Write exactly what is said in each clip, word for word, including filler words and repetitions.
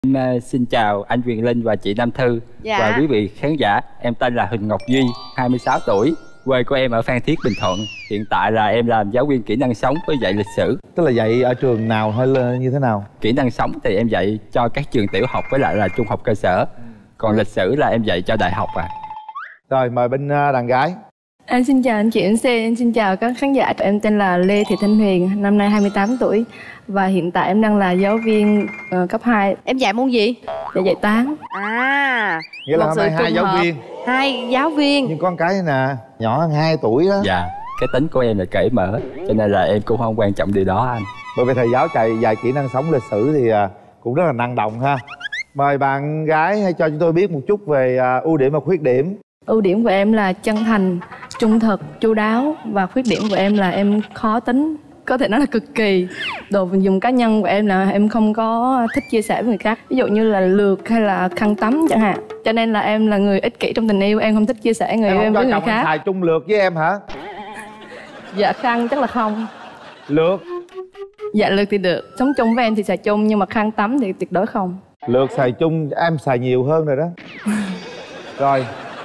Em uh, xin chào anh Quyền Linh và chị Nam Thư. Dạ. Và quý vị khán giả. Em tên là Huỳnh Ngọc Duy, hai mươi sáu tuổi. Quê của em ở Phan Thiết, Bình Thuận. Hiện tại là em làm giáo viên kỹ năng sống với dạy lịch sử. Tức là dạy ở trường nào hay là như thế nào? Kỹ năng sống thì em dạy cho các trường tiểu học với lại là trung học cơ sở. Còn lịch sử là em dạy cho đại học à. Rồi mời bên đàn gái. Em xin chào anh chị em xê, em xin chào các khán giả. Em tên là Lê Thị Thanh Huyền, năm nay hai mươi tám tuổi. Và hiện tại em đang là giáo viên uh, cấp hai. Em dạy môn gì? Để dạy toán. À, nghĩa là hôm nay hai giáo viên. Hai giáo viên. Nhưng con cái nè, nhỏ hơn hai tuổi đó. Dạ, cái tính của em là cởi mở, cho nên là em cũng không quan trọng điều đó anh. Bởi vì thầy giáo chạy dạy kỹ năng sống lịch sử thì cũng rất là năng động ha. Mời bạn gái hãy cho chúng tôi biết một chút về ưu điểm và khuyết điểm. Ưu điểm của em là chân thành, trung thực, chu đáo. Và khuyết điểm của em là em khó tính, có thể nói là cực kỳ. Đồ dùng cá nhân của em là em không có thích chia sẻ với người khác. Ví dụ như là lược hay là khăn tắm chẳng hạn. Cho nên là em là người ích kỷ trong tình yêu. Em không thích chia sẻ người em yêu em với người khác. Em xài chung lược với em hả? Dạ khăn chắc là không. Lược? Dạ lược thì được. Sống chung với em thì xài chung, nhưng mà khăn tắm thì tuyệt đối không. Lược xài chung, em xài nhiều hơn rồi đó. Rồi.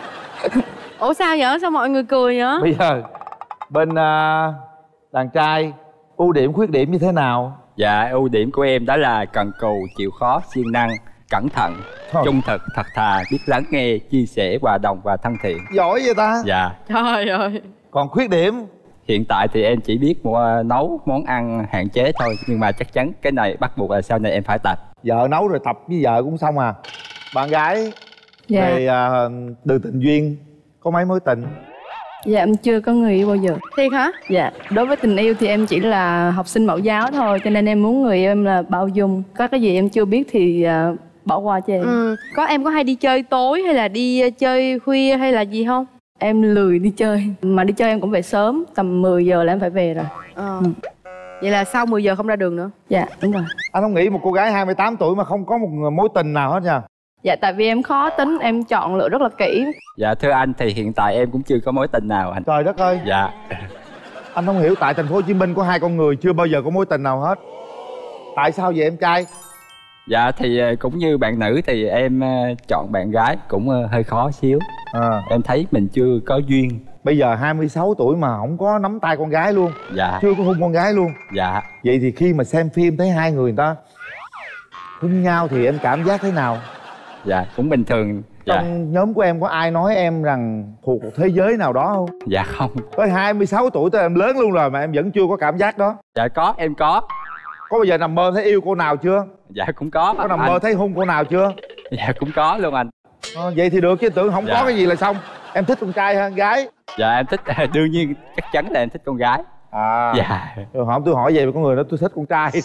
Ủa sao vậy? Sao mọi người cười vậy? Bây giờ bên uh, đàn trai ưu điểm khuyết điểm như thế nào? Dạ, ưu điểm của em đó là cần cù, chịu khó, siêng năng, cẩn thận, Thôi. trung thực, thật thà, biết lắng nghe, chia sẻ, hòa đồng và thân thiện. Giỏi vậy ta? Dạ. Trời ơi. Còn khuyết điểm? Hiện tại thì em chỉ biết mua nấu món ăn hạn chế thôi. Nhưng mà chắc chắn cái này bắt buộc là sau này em phải tập. Vợ nấu rồi tập với vợ cũng xong à. Bạn gái dạ. về uh, từ tình duyên có mấy mối tình? Dạ em chưa có người yêu bao giờ. Thiệt hả? Dạ. Đối với tình yêu thì em chỉ là học sinh mẫu giáo thôi. Cho nên em muốn người yêu em là bao dung. Có cái gì em chưa biết thì uh, bỏ qua cho em. Ừ. Có em có hay đi chơi tối hay là đi chơi khuya hay là gì không? Em lười đi chơi. Mà đi chơi em cũng về sớm. Tầm mười giờ là em phải về rồi. Ờ. Ừ. Vậy là sau mười giờ không ra đường nữa? Dạ đúng rồi. Anh không nghĩ một cô gái hai mươi tám tuổi mà không có một mối tình nào hết nha. Dạ tại vì em khó tính, em chọn lựa rất là kỹ. Dạ thưa anh thì hiện tại em cũng chưa có mối tình nào anh. Trời đất ơi. Dạ. Anh không hiểu tại thành phố Hồ Chí Minh có hai con người chưa bao giờ có mối tình nào hết. Tại sao vậy em trai? Dạ thì cũng như bạn nữ thì em chọn bạn gái cũng hơi khó xíu. À. Em thấy mình chưa có duyên. Bây giờ hai mươi sáu tuổi mà không có nắm tay con gái luôn. Dạ. Chưa có hôn con gái luôn. Dạ. Vậy thì khi mà xem phim thấy hai người người ta hôn nhau thì em cảm giác thế nào? Dạ cũng bình thường. Dạ. Trong nhóm của em có ai nói em rằng thuộc một thế giới nào đó không? Dạ không. Tới hai mươi sáu tuổi tới em lớn luôn rồi mà em vẫn chưa có cảm giác đó? Dạ có, em có. Có bao giờ nằm mơ thấy yêu cô nào chưa? Dạ cũng có. Có nằm anh. mơ thấy hôn cô nào chưa? Dạ cũng có luôn anh. À, vậy thì được chứ tưởng không dạ. có cái gì là xong. Em thích con trai hay con gái? Dạ em thích, đương nhiên chắc chắn là em thích con gái. À. Dạ. Rồi hỏi tôi hỏi về con người đó tôi thích con trai.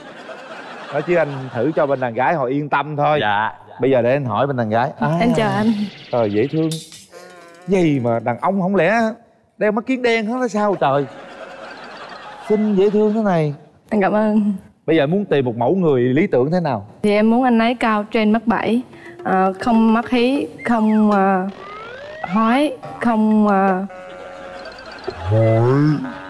Đó chứ anh thử cho bên đàn gái họ yên tâm thôi. Dạ. Bây giờ để anh hỏi bên đàn gái. À, em chào anh. Trời dễ thương. Gì mà đàn ông không lẽ đeo mắt kiến đen hết là sao trời? Xinh dễ thương thế này. Anh cảm ơn. Bây giờ muốn tìm một mẫu người lý tưởng thế nào? Thì em muốn anh ấy cao trên mét bảy, à, không mắt hí, không uh, hói, không uh... hói,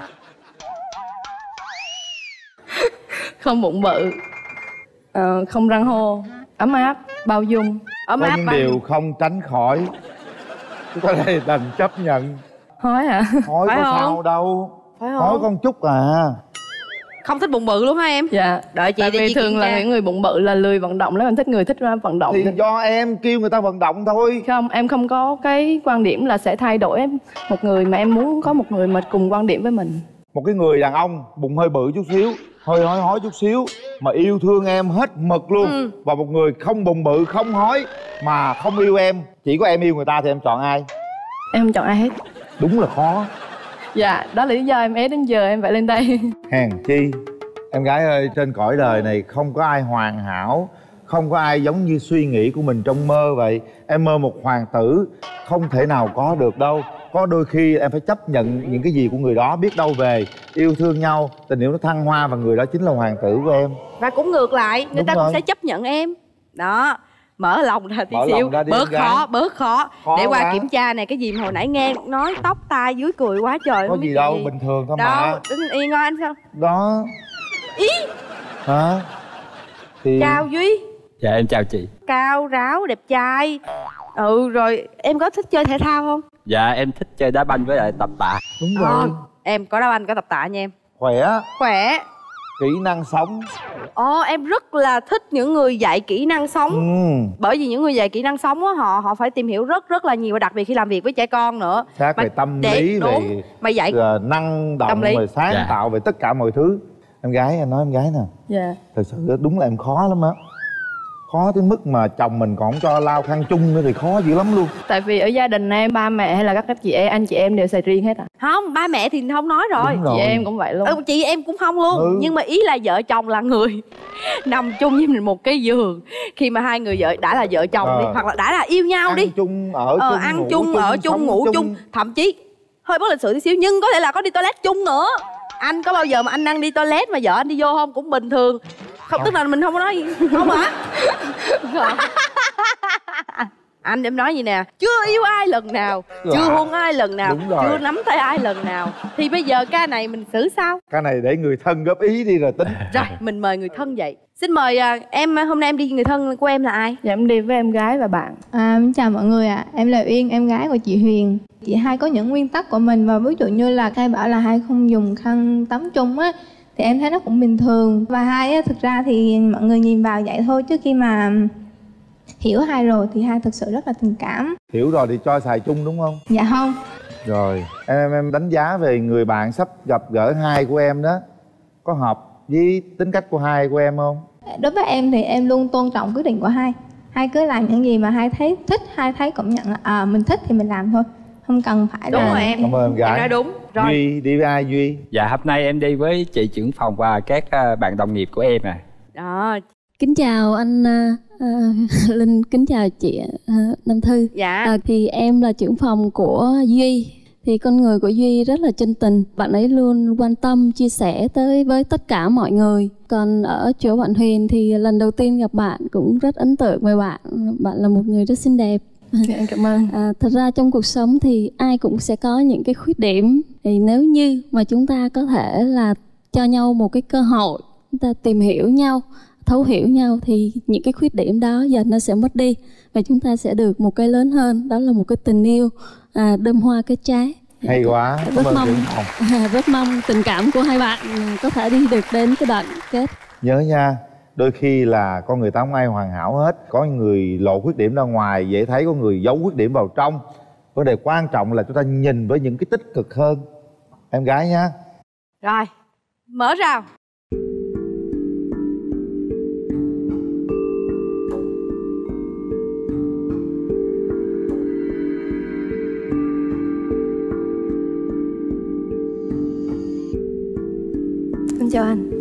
không bụng bự, uh, không răng hô, ấm áp, bao dung. Ấm có áp những bao... điều không tránh khỏi, chúng ta đây đành chấp nhận. Hói hả? Hói có không? sao đâu. Phải hói con chút à. Không thích bụng bự luôn hả em? Dạ. Đợi chị. Tại vì thường là những người bụng bự là lười vận động lắm. Em thích người thích vận động. Thì do em kêu người ta vận động thôi. Không, em không có cái quan điểm là sẽ thay đổi một người, mà em muốn có một người mà cùng quan điểm với mình. Một cái người đàn ông bụng hơi bự chút xíu, hơi hói hói chút xíu mà yêu thương em hết mực luôn. Ừ. Và một người không bụng bự, không hói mà không yêu em, chỉ có em yêu người ta thì em chọn ai? Em không chọn ai hết. Đúng là khó. Dạ, đó là lý do em ế đến giờ em phải lên đây. Hèn chi. Em gái ơi, trên cõi đời này không có ai hoàn hảo, không có ai giống như suy nghĩ của mình trong mơ vậy. Em mơ một hoàng tử không thể nào có được đâu. Có đôi khi em phải chấp nhận những cái gì của người đó, biết đâu về yêu thương nhau, tình yêu nó thăng hoa và người đó chính là hoàng tử của em. Và cũng ngược lại, người Đúng ta rồi. cũng sẽ chấp nhận em. Đó, mở lòng ra tí Mở xíu, lòng ra đi bớt em khó, gái. bớt khó, Khó để qua quá. kiểm tra này, cái gì mà hồi nãy nghe nói tóc tai dưới cười quá trời. Có không biết gì cái đâu, bình thường thôi mà. Đâu, đứng yên coi anh sao. Đó. Ý. Hả? Thì Chào Duy. Dạ em chào chị. Cao ráo đẹp trai. Ừ rồi em có thích chơi thể thao không? Dạ em thích chơi đá banh với lại tập tạ. Đúng rồi. Ờ, em có đá banh có tập tạ nha em. Khỏe. Khỏe. Kỹ năng sống. Ồ em rất là thích những người dạy kỹ năng sống. Ừ. Bởi vì những người dạy kỹ năng sống á, họ họ phải tìm hiểu rất rất là nhiều, và đặc biệt khi làm việc với trẻ con nữa. Khác Mà về tâm để- lý, đúng. về Mà dạy uh, năng Tâm động, lý. về sáng Dạ. tạo, về tất cả mọi thứ. Em gái, anh nói em gái nè, Dạ. thật sự đúng là em khó lắm á. Khó tới mức mà chồng mình còn không cho lau khăn chung nữa thì khó dữ lắm luôn. Tại vì ở gia đình em ba mẹ hay là các các chị em anh chị em đều xài riêng hết à. không, ba mẹ thì không nói rồi. Đúng rồi. Chị em cũng vậy luôn. Ừ, chị em cũng không luôn. Ừ. Nhưng mà ý là vợ chồng là người nằm chung với mình một cái giường. Khi mà hai người vợ đã là vợ chồng Ờ. đi, hoặc là đã là yêu nhau Ăn đi, chung, ở ờ, chung, ăn ngủ chung, ở chung, sống ngủ chung. Thậm chí hơi bất lịch sự tí xíu, nhưng có thể là có đi toilet chung nữa. Anh có bao giờ mà anh đang đi toilet mà vợ anh đi vô không? Cũng bình thường. Không, tức là mình không có nói gì. Không hả? Anh em nói gì nè, chưa yêu ai lần nào, Dạ. chưa hôn ai lần nào, Đúng rồi. chưa nắm tay ai lần nào, thì bây giờ ca này mình xử sao? Cái này để người thân góp ý đi rồi tính. Rồi mình mời người thân dậy. Xin mời à, em hôm nay em đi, người thân của em là ai? Dạ em đi với em gái và bạn. À, chào mọi người ạ, à. Em là Uyên, em gái của chị Huyền. Chị hai có những nguyên tắc của mình, và ví dụ như là hai bảo là hai không dùng khăn tắm chung á, thì em thấy nó cũng bình thường. Và hai á, thực ra thì mọi người nhìn vào vậy thôi, chứ khi mà hiểu hai rồi thì hai thực sự rất là tình cảm. Hiểu rồi thì cho xài chung đúng không? Dạ không. Rồi em em em đánh giá về người bạn sắp gặp gỡ hai của em đó, có hợp với tính cách của hai của em không? Đối với em thì em luôn tôn trọng quyết định của hai. Hai cứ làm những gì mà hai thấy thích, hai thấy cũng nhận là à, mình thích thì mình làm thôi, không cần phải Đúng là... rồi em. Cảm ơn em gái. Em nói đúng. Rồi. Duy đi với ai Duy? Dạ hôm nay em đi với chị trưởng phòng và các ờ, bạn đồng nghiệp của em à. Đó. Kính chào anh uh, Linh, kính chào chị uh, Nam Thư. Dạ. À, thì em là trưởng phòng của Duy. Thì con người của Duy rất là chân tình. Bạn ấy luôn quan tâm, chia sẻ tới với tất cả mọi người. Còn ở chỗ bạn Huyền thì lần đầu tiên gặp bạn cũng rất ấn tượng với bạn. Bạn là một người rất xinh đẹp. Dạ, em cảm ơn. À, thật ra trong cuộc sống thì ai cũng sẽ có những cái khuyết điểm. Thì nếu như mà chúng ta có thể là cho nhau một cái cơ hội, chúng ta tìm hiểu nhau, thấu hiểu nhau, thì những cái khuyết điểm đó dần nó sẽ mất đi, và chúng ta sẽ được một cái lớn hơn, đó là một cái tình yêu à, đơm hoa kết trái. Hay quá, Rất cảm ơn mong, trưởng phòng. à, rất mong tình cảm của hai bạn có thể đi được đến cái đoạn kết. Nhớ nha, đôi khi là con người ta không ai hoàn hảo hết. Có người lộ khuyết điểm ra ngoài dễ thấy, có người giấu khuyết điểm vào trong. Vấn đề quan trọng là chúng ta nhìn với những cái tích cực hơn. Em gái nha. Rồi. Mở rào. Em chào anh.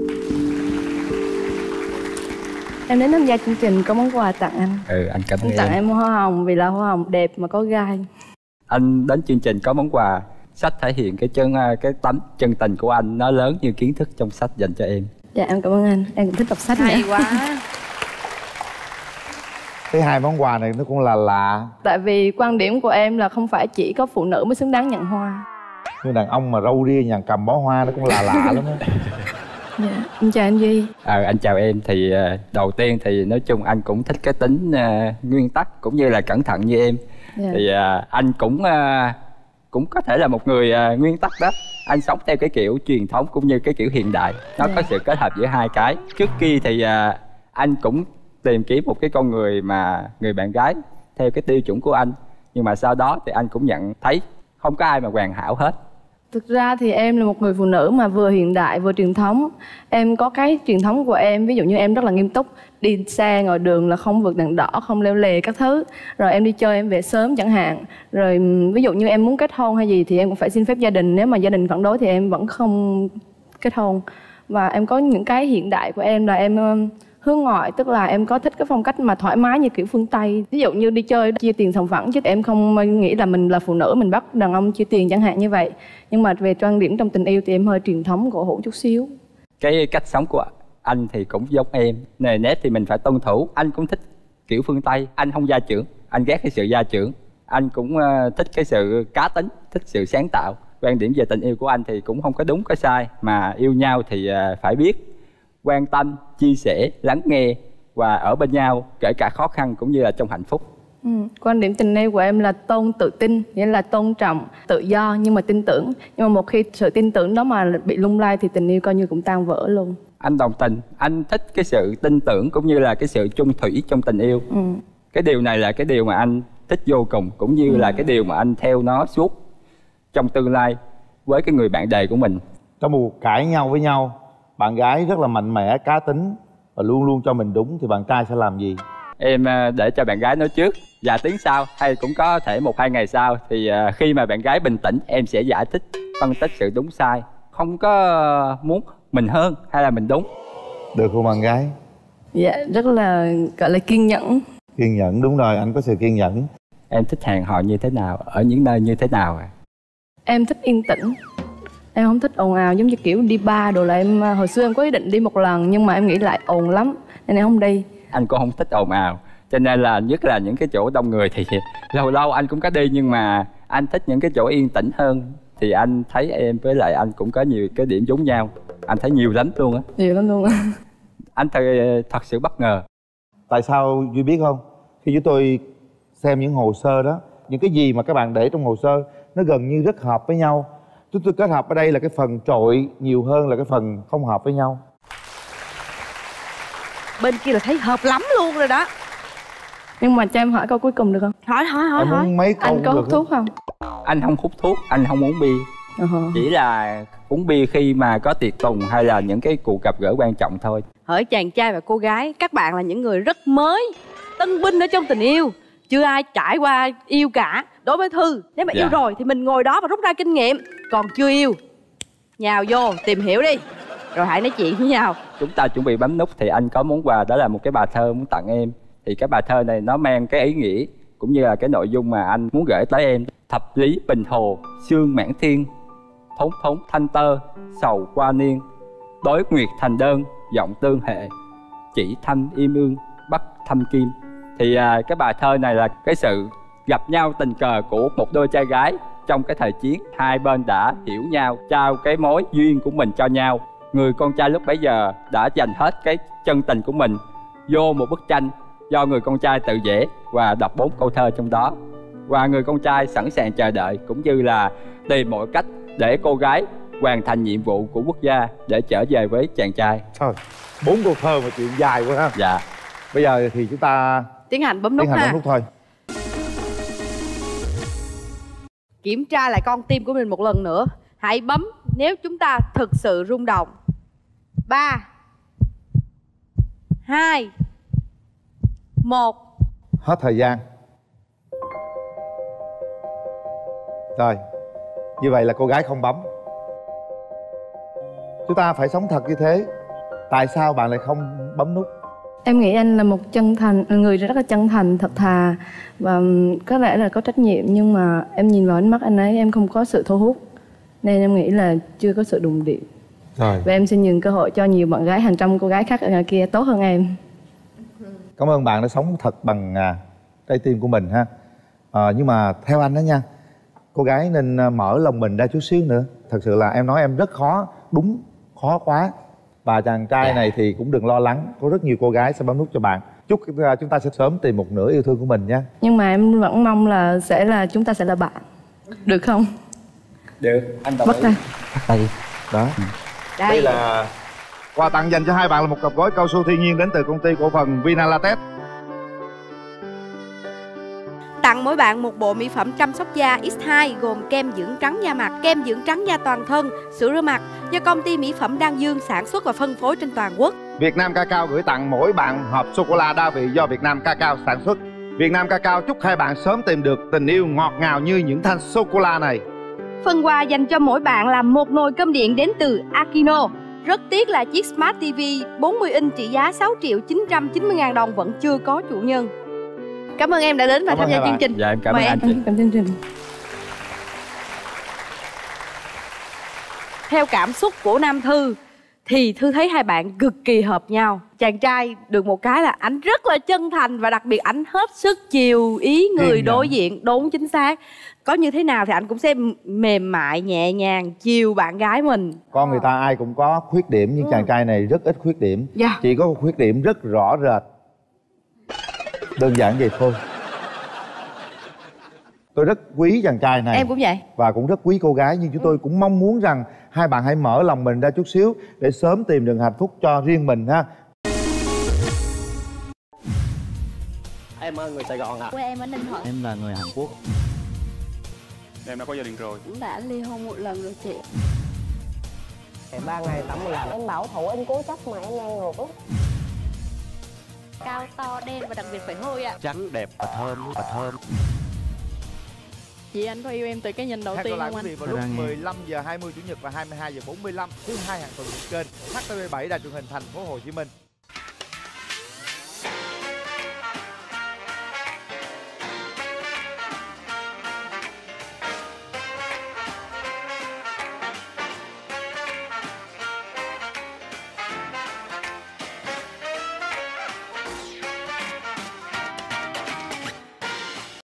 Em đến tham gia chương trình có món quà tặng anh. Ừ anh cảm ơn Em tặng em. em hoa hồng vì là hoa hồng đẹp mà có gai. Anh đến chương trình có món quà, sách thể hiện cái chân cái tấm chân tình của anh nó lớn như kiến thức trong sách dành cho em. Dạ em cảm ơn anh, em cũng thích đọc sách Hay nữa. quá. Cái hai món quà này nó cũng là lạ. Tại vì quan điểm của em là không phải chỉ có phụ nữ mới xứng đáng nhận hoa. Như đàn ông mà râu ria nhà cầm bó hoa nó cũng là lạ lắm á. Dạ, em chào anh Duy. À, anh chào em. Thì uh, đầu tiên thì nói chung anh cũng thích cái tính uh, nguyên tắc cũng như là cẩn thận như em. Dạ. Thì uh, anh cũng uh, cũng có thể là một người uh, nguyên tắc đó. Anh sống theo cái kiểu truyền thống cũng như cái kiểu hiện đại. Nó Dạ. có sự kết hợp giữa hai cái. Trước kia thì uh, anh cũng tìm kiếm một cái con người mà người bạn gái theo cái tiêu chuẩn của anh. Nhưng mà sau đó thì anh cũng nhận thấy không có ai mà hoàn hảo hết. Thực ra thì em là một người phụ nữ mà vừa hiện đại vừa truyền thống. Em có cái truyền thống của em, ví dụ như em rất là nghiêm túc. Đi xe ngoài đường là không vượt đèn đỏ, không leo lề các thứ. Rồi em đi chơi em về sớm chẳng hạn. Rồi ví dụ như em muốn kết hôn hay gì thì em cũng phải xin phép gia đình. Nếu mà gia đình phản đối thì em vẫn không kết hôn. Và em có những cái hiện đại của em là em hướng ngoại, tức là em có thích cái phong cách mà thoải mái như kiểu phương Tây. Ví dụ như đi chơi chia tiền sòng phẳng, chứ em không nghĩ là mình là phụ nữ mình bắt đàn ông chia tiền chẳng hạn như vậy. Nhưng mà về quan điểm trong tình yêu thì em hơi truyền thống cổ hủ chút xíu. Cái cách sống của anh thì cũng giống em, nề nếp thì mình phải tuân thủ. Anh cũng thích kiểu phương Tây, anh không gia trưởng, anh ghét cái sự gia trưởng. Anh cũng uh, thích cái sự cá tính, thích sự sáng tạo. Quan điểm về tình yêu của anh thì cũng không có đúng có sai, mà yêu nhau thì uh, phải biết quan tâm, chia sẻ, lắng nghe và ở bên nhau kể cả khó khăn cũng như là trong hạnh phúc. Ừ. Quan điểm tình yêu của em là tôn tự tin, nghĩa là tôn trọng, tự do nhưng mà tin tưởng. Nhưng mà một khi sự tin tưởng đó mà bị lung lay thì tình yêu coi như cũng tan vỡ luôn. Anh đồng tình, anh thích cái sự tin tưởng cũng như là cái sự chung thủy trong tình yêu. Ừ. Cái điều này là cái điều mà anh thích vô cùng, cũng như ừ. là cái điều mà anh theo nó suốt trong tương lai với cái người bạn đời của mình. Trong một cuộc cãi nhau với nhau, bạn gái rất là mạnh mẽ, cá tính và luôn luôn cho mình đúng, thì bạn trai sẽ làm gì? Em để cho bạn gái nói trước, và tiếng sau hay cũng có thể một hai ngày sau thì khi mà bạn gái bình tĩnh em sẽ giải thích, phân tích sự đúng sai, không có muốn mình hơn hay là mình đúng. Được không bạn gái? Dạ, rất là gọi là kiên nhẫn. Kiên nhẫn, đúng rồi, anh có sự kiên nhẫn. Em thích hẹn hò như thế nào, ở những nơi như thế nào à? Em thích yên tĩnh. Em không thích ồn ào, giống như kiểu đi bar đồ là em, hồi xưa em có ý định đi một lần nhưng mà em nghĩ lại ồn lắm nên em không đi. Anh cũng không thích ồn ào, cho nên là nhất là những cái chỗ đông người thì lâu lâu anh cũng có đi, nhưng mà anh thích những cái chỗ yên tĩnh hơn. Thì anh thấy em với lại anh cũng có nhiều cái điểm giống nhau, anh thấy nhiều lắm luôn á. Nhiều lắm luôn á. Anh thật, thật sự bất ngờ. Tại sao Duy biết không? Khi chúng tôi xem những hồ sơ đó, những cái gì mà các bạn để trong hồ sơ nó gần như rất hợp với nhau. Chúng tôi kết hợp ở đây là cái phần trội nhiều hơn là cái phần không hợp với nhau. Bên kia là thấy hợp lắm luôn rồi đó. Nhưng mà cho em hỏi câu cuối cùng được không? Hỏi hỏi hỏi Em hỏi muốn mấy câu Anh có hút thuốc không? Anh không hút thuốc, anh không uống bia. Uh-huh. Chỉ là uống bia khi mà có tiệc tùng hay là những cái cuộc gặp gỡ quan trọng thôi. Hỏi chàng trai và cô gái, các bạn là những người rất mới, tân binh ở trong tình yêu, chưa ai trải qua yêu cả. Đối với Thư, nếu mà dạ. yêu rồi thì mình ngồi đó và rút ra kinh nghiệm. Còn chưa yêu, nhào vô tìm hiểu đi, rồi hãy nói chuyện với nhau. Chúng ta chuẩn bị bấm nút thì anh có món quà, đó là một cái bài thơ muốn tặng em. Thì cái bài thơ này nó mang cái ý nghĩa cũng như là cái nội dung mà anh muốn gửi tới em. Thập lý bình hồ, sương mãn thiên, thống thống thanh tơ, sầu qua niên, đối nguyệt thành đơn, giọng tương hệ, chỉ thăm im ương, bắt thăm kim. Thì à, cái bài thơ này là cái sự gặp nhau tình cờ của một đôi trai gái trong cái thời chiến. Hai bên đã hiểu nhau, trao cái mối duyên của mình cho nhau. Người con trai lúc bấy giờ đã dành hết cái chân tình của mình vô một bức tranh do người con trai tự vẽ và đọc bốn câu thơ trong đó. Và người con trai sẵn sàng chờ đợi cũng như là tìm mọi cách để cô gái hoàn thành nhiệm vụ của quốc gia để trở về với chàng trai. Thôi, bốn câu thơ mà chuyện dài quá ha. Dạ. Bây giờ thì chúng ta tiến hành bấm nút tiến hành ha. bấm nút thôi. Kiểm tra lại con tim của mình một lần nữa. Hãy bấm nếu chúng ta thực sự rung động. Ba, hai, một. Hết thời gian. Rồi, như vậy là cô gái không bấm. Chúng ta phải sống thật như thế. Tại sao bạn lại không bấm nút? Em nghĩ anh là một chân thành, người rất là chân thành, thật thà và có lẽ là có trách nhiệm, nhưng mà em nhìn vào ánh mắt anh ấy em không có sự thu hút, nên em nghĩ là chưa có sự đụng điểm. Rồi. Và em xin nhường cơ hội cho nhiều bạn gái, hàng trăm cô gái khác ở ngoài kia tốt hơn em. Cảm ơn bạn đã sống thật bằng à, trái tim của mình ha. À, nhưng mà theo anh đó nha, cô gái nên mở lòng mình ra chút xíu nữa. Thật sự là em nói em rất khó, đúng khó quá. Và chàng trai yeah. này thì cũng đừng lo lắng, có rất nhiều cô gái sẽ bấm nút cho bạn. Chúc chúng ta sẽ sớm tìm một nửa yêu thương của mình nha. Nhưng mà em vẫn mong là sẽ là chúng ta sẽ là bạn, được không? Được, anh đồng bắt ý. tay. Bắt tay. Đó. Đây. Đây là quà tặng dành cho hai bạn là một cặp gói cao su thiên nhiên đến từ công ty cổ phần Vinalatex. Tặng mỗi bạn một bộ mỹ phẩm chăm sóc da ích hai gồm kem dưỡng trắng da mặt, kem dưỡng trắng da toàn thân, sữa rửa mặt do công ty mỹ phẩm Đan Dương sản xuất và phân phối trên toàn quốc. Việt Nam Cacao gửi tặng mỗi bạn hộp sô-cô-la đa vị do Việt Nam Cacao sản xuất. Việt Nam Cacao chúc hai bạn sớm tìm được tình yêu ngọt ngào như những thanh sô-cô-la này. Phần quà dành cho mỗi bạn là một nồi cơm điện đến từ Akino. Rất tiếc là chiếc Smart ti vi bốn mươi inch trị giá sáu triệu chín trăm chín mươi ngàn đồng vẫn chưa có chủ nhân. Cảm ơn em đã đến và Cảm tham gia chương trình. Dạ em cảm ơn Mời anh em. chị. Cảm ơn chương trình. Theo cảm xúc của Nam Thư thì Thư thấy hai bạn cực kỳ hợp nhau. Chàng trai được một cái là ảnh rất là chân thành và đặc biệt ảnh hết sức chiều ý người đối diện. Đúng, chính xác. Có như thế nào thì anh cũng sẽ mềm mại, nhẹ nhàng chiều bạn gái mình. Con người ta ai cũng có khuyết điểm, nhưng chàng trai này rất ít khuyết điểm. Dạ. Chỉ có một khuyết điểm rất rõ rệt Đơn giản vậy thôi. Tôi rất quý chàng trai này. Em cũng vậy. Và cũng rất quý cô gái. Nhưng chúng tôi cũng mong muốn rằng hai bạn hãy mở lòng mình ra chút xíu để sớm tìm được hạnh phúc cho riêng mình ha. Em ở người Sài Gòn ạ. Quê em ở Ninh Thuận. Em là người Hàn Quốc. Em đã có gia đình rồi. Cũng đã ly hôn một lần rồi chị. Em ba ngày tắm một lần. Em bảo thủ em cố chấp mà em ngang ngược lắm. Cao to đen và đặc biệt phải hôi ạ. Trắng đẹp và thơm và thơm. Chị anh có yêu em từ cái nhìn đầu Hẹn tiên gặp lại không quý anh? vị vào lúc mười lăm giờ hai mươi chủ nhật và hai mươi hai giờ bốn mươi lăm thứ hai hàng tuần trên kênh hát tê vê bảy Đài truyền hình Thành phố Hồ Chí Minh.